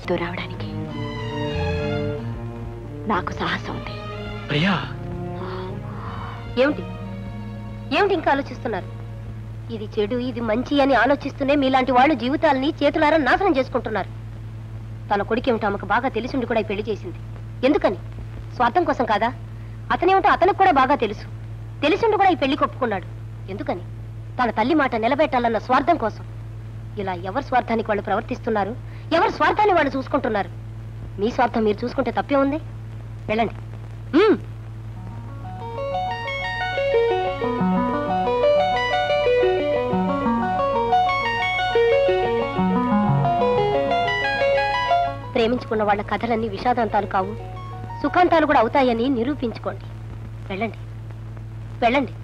రావడానికి నాకు సాహసం ఉంది. ప్రియా, ఏమిటి ఏమిటి ఇంకా ఆలోచిస్తున్నారు? ఇది చెడు ఇది మంచి అని ఆలోచిస్తూనే మీలాంటి వాళ్ళు జీవితాలని చేతులారా నాశనం చేసుకుంటున్నారు. తన కొడుకేమిటో ఆమెకు బాగా తెలిసిండి కూడా ఈ పెళ్లి చేసింది. ఎందుకని? స్వార్థం కోసం కాదా? అతనేమిటో అతనికి కూడా బాగా తెలుసు. తెలిసిండి కూడా ఈ పెళ్లి కొప్పుకున్నాడు. ఎందుకని? తన తల్లి మాట నిలబెట్టాలన్న స్వార్థం కోసం. ఇలా ఎవరి స్వార్థానికి వాళ్ళు ప్రవర్తిస్తున్నారు, ఎవరి స్వార్థాన్ని వాళ్ళు చూసుకుంటున్నారు. మీ స్వార్థం మీరు చూసుకుంటే తప్పే ఉంది. వెళ్ళండి. ప్రేమించుకున్న వాళ్ళ కథలన్నీ విషాదాంతాలు కావు, సుఖాంతాలు కూడా అవుతాయని నిరూపించుకోండి. వెళ్ళండి వెళ్ళండి.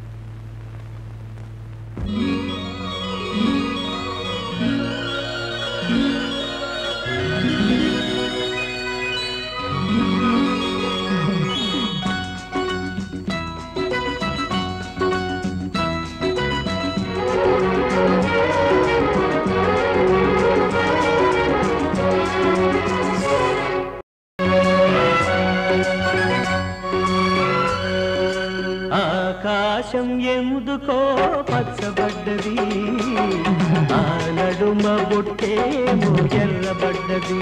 ఆకాశం ఎందుకో పచ్చబడ్డది, ఆ నడుమ బొట్టేమో ఎర్రబడ్డది.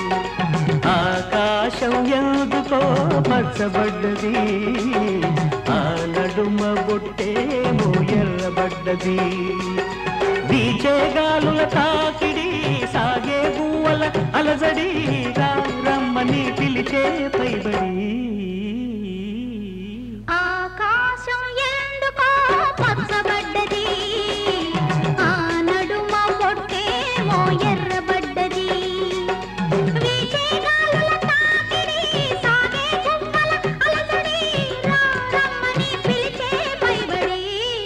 ఆకాశం ఎందుకో పచ్చబడ్డది, ఆ నడుమ బొట్టేమో ఎర్రబడ్డది. వీచే గాలుల తాకిడి, సాగే పువ్వుల అలజడి, రమ్మని పిలిచే పైబడి. ఆకాశం ఎందుకో పచ్చబడ్డది, ఆ నడుమ బొట్టేమో ఎర్రబడ్డది. వీచే గాలుల తాకిడి, సాగే పువ్వుల అలజడి, రమ్మని పిలిచే పైబడి.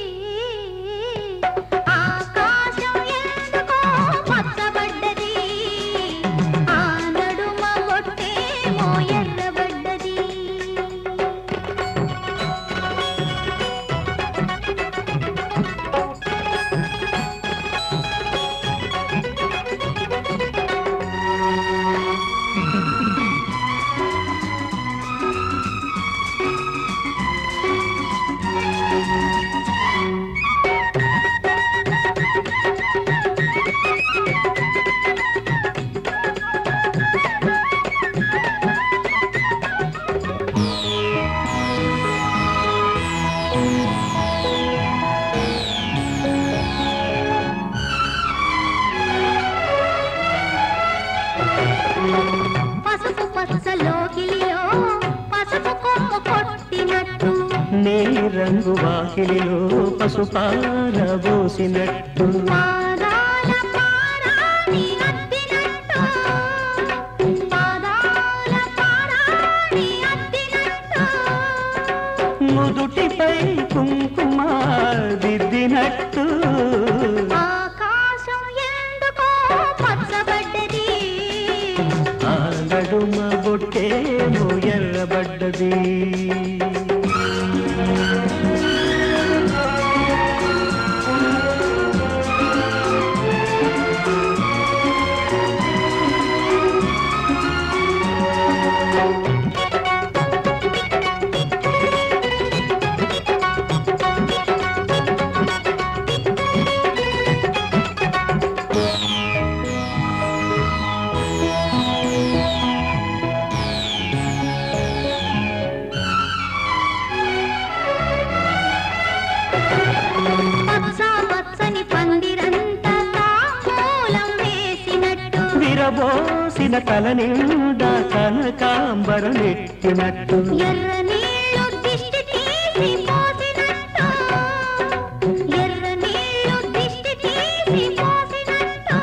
ఆకాశం ఎందుకో పచ్చబడ్డది, ఆ నడుమ బొట్టేమో ఎర్రబడ్డది. పసుపు పచ్చలోకిలిలో పసుపు కొమ్ము కొట్టినట్టు, నీ రంగు వాకిలిలో పసుపారబోసినట్టు, పాదాల పారాణి అద్దినట్టు, పాదాల పారాణి అద్దినట్టు. నుదుటిపై కుంకుమ దిద్దినట్టు. ఆకాశం ఎందుకో పచ్చబడ్డది, ఆ నడుమ బొట్టేమో ఎర్రబడ్డది. పచ్చ పచ్చని పందిరంతా తాంబూలం వేసినట్టు, విరబోసిన తల నిండా కనకాంబరం నెట్టినట్టు. ఎర్ర నీళ్ళు దిష్టి తీసి పోసినట్టు, ఎర్ర నీళ్ళు దిష్టి తీసి పోసినట్టు.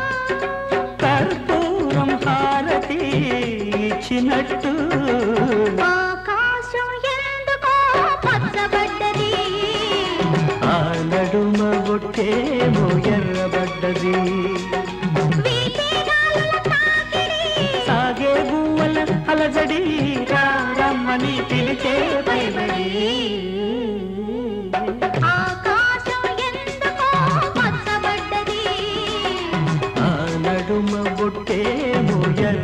కర్పూరం హారతి ఇచ్చినట్టు. ఆకాశం ఎందుకో పచ్చబడ్డది, ఆ నడుమ బొట్టేమో ఎర్రబడ్డది. వీచే గాలుల తాకిడి, సాగే పువ్వుల అలజడి, రమ్మని పిలిచే పైబడి. ఆకాశం ఎందుకో పచ్చబడ్డది, ఆ నడుమ బొట్టేమో ఎర్ర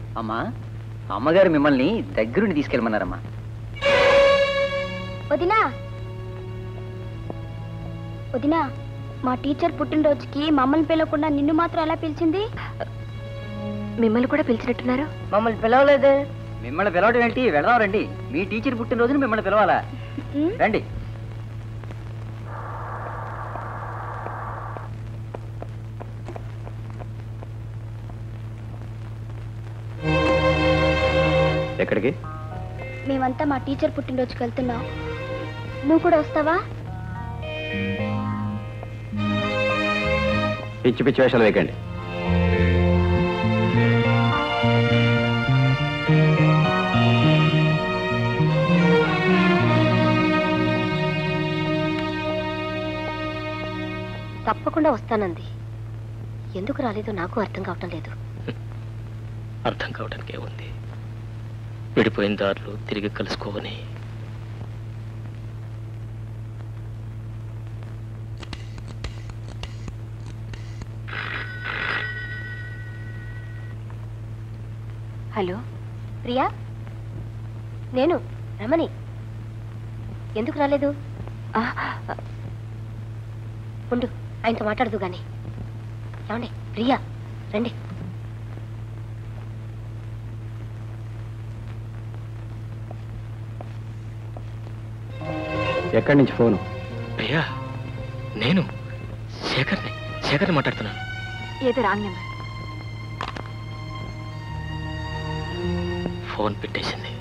అమ్మా, అమ్మగారు మిమ్మల్ని దగ్గరుండి తీసుకెళ్ళమన్నారమ్మా. వదినా వదినా, మా టీచర్ పుట్టినరోజుకి మమ్మల్ని పిలవకుండా నిన్ను మాత్రం ఎలా పిలిచింది? మిమ్మల్ని కూడా పిలిచినట్టున్నారు. మమ్మల్ని పిలవలేదే. మిమ్మల్ని పిలవడం ఏంటి? వెళదాం రండి. మీ టీచర్ పుట్టినరోజున మిమ్మల్ని పిలవాలా? రండి. ఎక్కడికి? మేమంతా మా టీచర్ పుట్టినరోజుకి వెళ్తున్నాం. నువ్వు కూడా వస్తావా? పిచ్చి పిచ్చి వేషాలు వేయకండి. తప్పకుండా వస్తానంది. ఎందుకు రాలేదో నాకు అర్థం కావటం లేదు. అర్థం కావటానికే ఉంది. విడిపోయిన దారులు తిరిగి కలుసుకోవని. హలో ప్రియా, నేను రమణి. ఎందుకు రాలేదు? ఉండు, ఆయనతో మాట్లాడదు గాని. ఏమండి ప్రియా, రండి. ఎక్కడి నుంచి ఫోను? అయ్యా, నేను శేఖర్ని మాట్లాడుతున్నాను. ఏదో రాంగ్ నెంబర్. ఫోన్ పెట్టేసింది.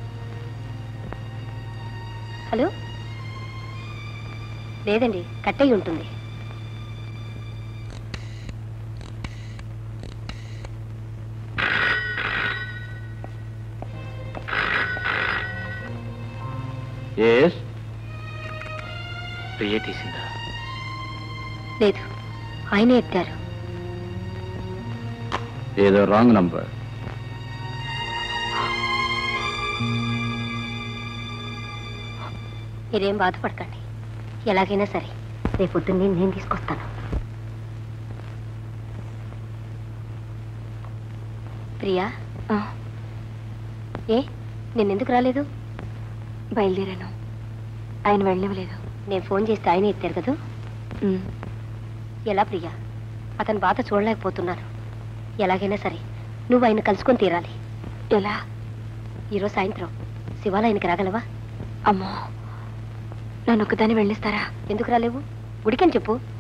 హలో, లేదండి, కట్ అయి ఉంటుంది. ప్రియ తీసిందా? లేదు, ఆయనే ఎత్తారు. ఏదో రాంగ్ నంబర్. మీరేం బాధపడకండి. ఎలాగైనా సరే రేపొద్దున్నే నేను తీసుకొస్తాను. ప్రియా, ఏ నేనెందుకు రాలేదు? బయలుదేరాను, ఆయన వెళ్ళనివ్వలేదు. నేను ఫోన్ చేస్తే ఆయన ఎత్తారు కదా. ఎలా ప్రియా? అతని బాధ చూడలేకపోతున్నాను. ఎలాగైనా సరే నువ్వు ఆయన కలుసుకొని తీరాలి. ఎలా? ఈరోజు సాయంత్రం శివాలయానికి రాగలవా? అమ్మో, నన్ను ఒక్కదాన్ని వెళ్ళిస్తారా? ఎందుకు రాలేవు? గుడికని చెప్పు.